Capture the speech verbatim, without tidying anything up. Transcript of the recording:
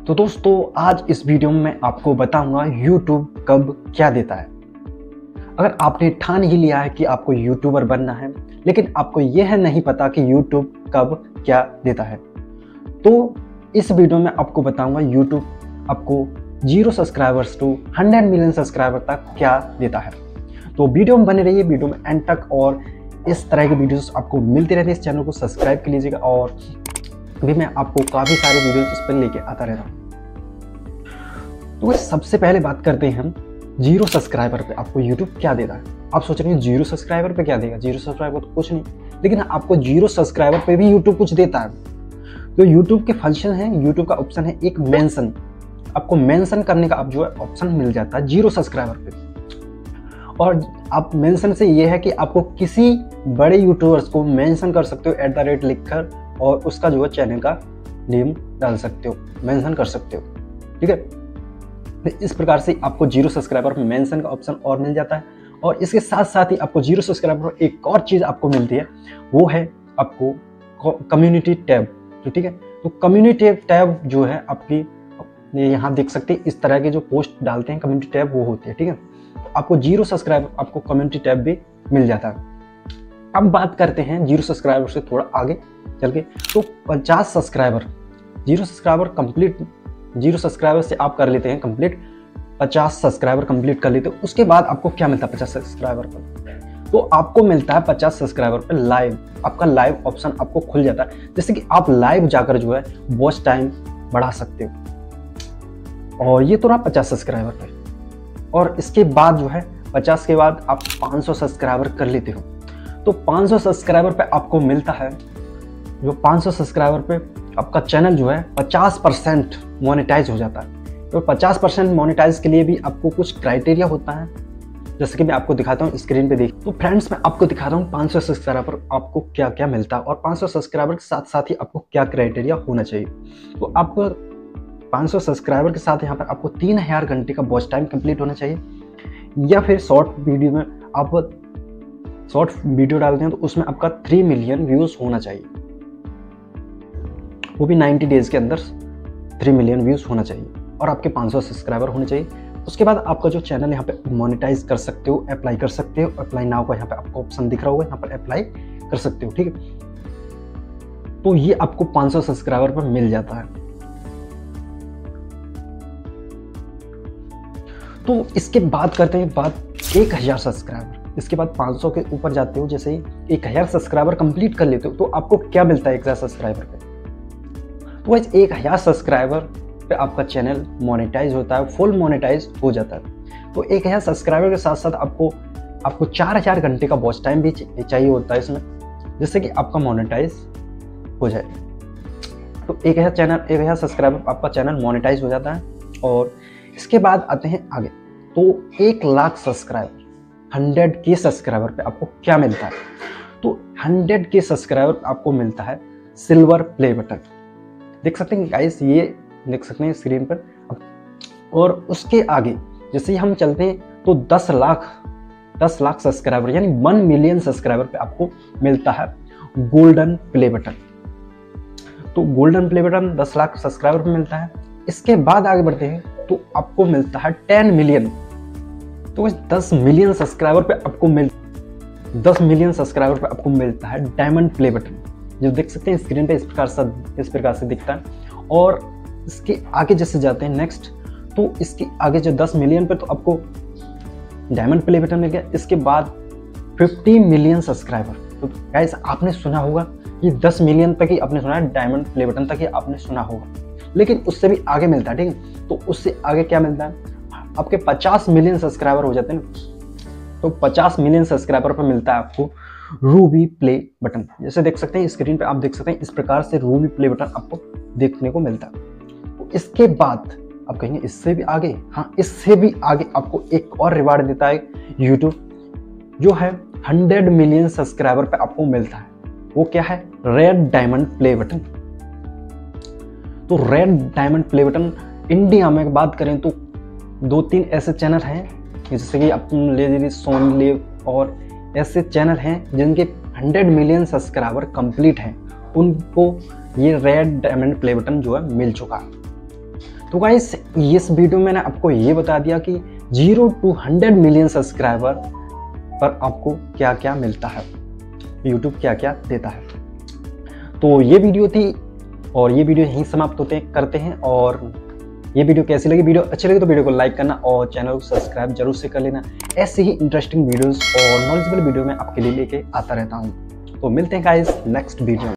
तो दोस्तों आज इस वीडियो में मैं आपको बताऊंगा YouTube कब क्या देता है। अगर आपने ठान ही लिया है कि आपको यूट्यूबर बनना है लेकिन आपको यह नहीं पता कि YouTube कब क्या देता है, तो इस वीडियो में आपको बताऊंगा YouTube आपको zero subscribers two hundred million subscriber तक क्या देता है। तो वीडियो में बने रहिए, वीडियो में एंड तक, और इस तरह के वीडियोस आपको मिलते रहते हैं। इस चैनल को सब्सक्राइब कर लीजिएगा और अभी मैं आपको काफ़ी सारे वीडियोस इस पर लेके आता रहता हूँ। तो सबसे पहले बात करते हैं हम जीरो सब्सक्राइबर पे आपको YouTube क्या देता है। आप सोच रहे हैं जीरो सब्सक्राइबर पे क्या देगा, जीरो सब्सक्राइबर तो कुछ नहीं, लेकिन आपको जीरो सब्सक्राइबर पे भी YouTube कुछ देता है। तो YouTube के फंक्शन है, YouTube का ऑप्शन है एक मेंशन, आपको मेंशन करने का आप जो है ऑप्शन मिल जाता है जीरो सब्सक्राइबर पे। और आप मेंशन से ये है कि आपको किसी बड़े यूट्यूबर्स को मेंशन कर सकते हो एट द रेट लिखकर, और उसका जो है चैनल का नेम डाल सकते हो, मेंशन कर सकते हो, ठीक है। तो इस प्रकार से आपको जीरो सब्सक्राइबर पर मेंशन का ऑप्शन और मिल जाता है। और इसके साथ साथ ही आपको जीरो सब्सक्राइबर पर एक और चीज़ आपको मिलती है, वो है आपको कम्युनिटी टैब, तो ठीक है। तो कम्युनिटी टैब जो है आपकी यहाँ देख सकते हैं, इस तरह के जो पोस्ट डालते हैं कम्युनिटी टैब वो होती है, ठीक है। तो आपको जीरो सब्सक्राइबर आपको कम्युनिटी टैब भी मिल जाता है। अब बात करते हैं जीरो सब्सक्राइबर से थोड़ा आगे चल के, तो पचास subscriber zero subscriber complete zero subscriber से आप कर लेते हैं कंप्लीट, पचास सब्सक्राइबर कंप्लीट कर लेते हो, उसके बाद आपको क्या मिलता है पचास सब्सक्राइबर पर? तो आपको मिलता है पचास सब्सक्राइबर पर लाइव, आपका लाइव ऑप्शन आपको खुल जाता है, जैसे कि आप लाइव जाकर जो है वॉच टाइम बढ़ा सकते हो। और ये तो रहा पचास सब्सक्राइबर पे। और इसके बाद जो है पचास के बाद आप पाँच सौ सब्सक्राइबर कर लेते हो, तो पाँच सौ सब्सक्राइबर पे आपको मिलता है, जो पाँच सौ सब्सक्राइबर पे आपका चैनल जो है पचास परसेंट मोनेटाइज हो जाता है। तो पचास परसेंट मोनेटाइज के लिए भी आपको कुछ क्राइटेरिया होता है, जैसे कि मैं आपको दिखाता हूँ स्क्रीन पे देख। तो फ्रेंड्स मैं आपको दिखा रहा हूँ पाँच सौ सब्सक्राइबर पर आपको क्या क्या मिलता है, और पाँच सौ सब्सक्राइबर के साथ साथ ही आपको क्या क्राइटेरिया होना चाहिए। तो आपको पाँच सौ सब्सक्राइबर के साथ यहाँ पर आपको तीन हजार घंटे का वॉच टाइम कंप्लीट होना चाहिए, या फिर शॉर्ट वीडियो में आप शॉर्ट वीडियो डालते हैं तो उसमें आपका थ्री मिलियन व्यूज़ होना चाहिए, वो भी नाइन्टी डेज के अंदर थ्री मिलियन व्यूज़ होना चाहिए, और आपके पाँच सौ सब्सक्राइबर होने चाहिए। उसके बाद आपका जो चैनल यहाँ पे मोनेटाइज कर सकते हो, अप्लाई कर सकते हो। अप्लाई नाउ का यहाँ पे आपको ऑप्शन दिख रहा होगा, यहाँ पर अप्लाई कर सकते हो, ठीक है। तो ये आपको पाँच सौ सब्सक्राइबर पर मिल जाता है। तो इसके बाद करते हैं बात एक हजार सब्सक्राइबर, इसके बाद पाँच सौ के ऊपर जाते हो, जैसे ही एक हजार सब्सक्राइबर कंप्लीट कर लेते हो तो आपको क्या मिलता है एक हजार सब्सक्राइबर पे? तो इस एक हजार सब्सक्राइबर पे आपका चैनल मोनेटाइज होता है, फुल मोनेटाइज हो जाता है। तो एक हजार सब्सक्राइबर के साथ साथ आपको आपको चार हजार घंटे का वॉच टाइम भी चाहिए होता है इसमें, जिससे कि आपका मोनेटाइज हो जाए। तो एक हजार चैनल एक हजार सब्सक्राइबर आपका चैनल मोनेटाइज हो जाता है। और इसके बाद आते हैं आगे, तो एक लाख सब्सक्राइबर हंड्रेड के सब्सक्राइबर पे आपको क्या मिलता है? तो हंड्रेड के सब्सक्राइबर आपको मिलता है सिल्वर प्ले बटन, देख सकते हैं गाइस, ये देख सकते हैं स्क्रीन पर। और उसके आगे जैसे ही हम चलते हैं तो दस लाख दस लाख सब्सक्राइबर यानी वन मिलियन सब्सक्राइबर पे आपको मिलता है गोल्डन प्ले बटन। तो गोल्डन प्ले बटन दस लाख सब्सक्राइबर पे मिलता है। इसके बाद आगे बढ़ते हैं तो आपको मिलता है टेन मिलियन। तो इस दस मिलियन सब्सक्राइबर पे आपको मिल दस मिलियन सब्सक्राइबर पे आपको मिलता है डायमंड प्ले बटन, जो देख सकते हैं स्क्रीन पे इस प्रकार से इस प्रकार से दिखता है। और इसके आगे जैसे जाते हैं नेक्स्ट, तो इसके आगे जो दस मिलियन पे तो आपको डायमंड प्ले बटन मिल गया। इसके बाद फिफ्टी मिलियन सब्सक्राइबर, तो गाइस आपने सुना होगा ये दस मिलियन तक ही आपने सुना है, डायमंड प्ले बटन तक ही आपने सुना होगा, लेकिन उससे भी आगे मिलता है, ठीक है। तो उससे आगे क्या मिलता है, आपके पचास मिलियन सब्सक्राइबर हो जाते हैं ना, तो पचास मिलियन सब्सक्राइबर पर मिलता है आपको रूबी प्ले बटन। जैसे देख सकते हैं स्क्रीन पे आप देख सकते हैं इस प्रकार से रूबी प्ले बटन आपको देखने को मिलता है। तो इसके बाद आप कहेंगे इससे भी आगे, हाँ इससे भी आगे आपको एक और रिवार्ड देता है यूट्यूब, जो है हंड्रेड मिलियन सब्सक्राइबर पे आपको मिलता है। वो क्या है? Red diamond play button. तो red diamond play button India में बात करें तो दो तीन ऐसे चैनल हैं, जैसे कि अपन ले लीजिए सोनी लिव, और ऐसे चैनल हैं जिनके हंड्रेड मिलियन सब्सक्राइबर कंप्लीट हैं, उनको ये रेड डायमंड प्ले बटन जो है मिल चुका है। तो गाइस इस वीडियो में मैंने आपको ये बता दिया कि zero to hundred million subscriber पर आपको क्या क्या मिलता है, यूट्यूब क्या क्या देता है। तो ये वीडियो थी और ये वीडियो यहीं समाप्त होते करते हैं। और ये वीडियो कैसी लगी, वीडियो अच्छी लगी तो वीडियो को लाइक करना और चैनल को सब्सक्राइब जरूर से कर लेना। ऐसे ही इंटरेस्टिंग वीडियोस और नॉलेजेबल वीडियो में आपके लिए लेके आता रहता हूँ। तो मिलते हैं गाइस नेक्स्ट वीडियो में।